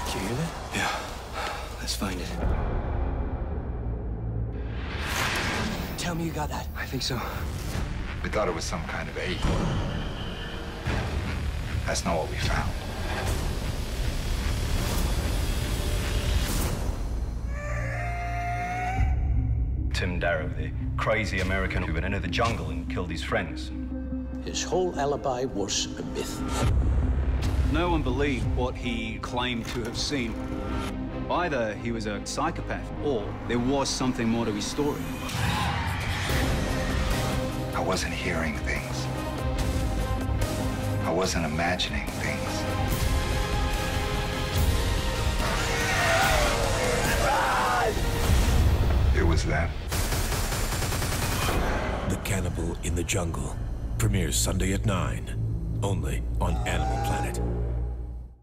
Peculiar? Yeah. Let's find it. Tell me you got that. I think so. We thought it was some kind of ape. That's not what we found. Tim Darrow, the crazy American who went into the jungle and killed his friends. His whole alibi was a myth. No one believed what he claimed to have seen. Either he was a psychopath, or there was something more to his story. I wasn't hearing things. I wasn't imagining things. It was them. The Cannibal in the Jungle premieres Sunday at 9, only on Animal Planet.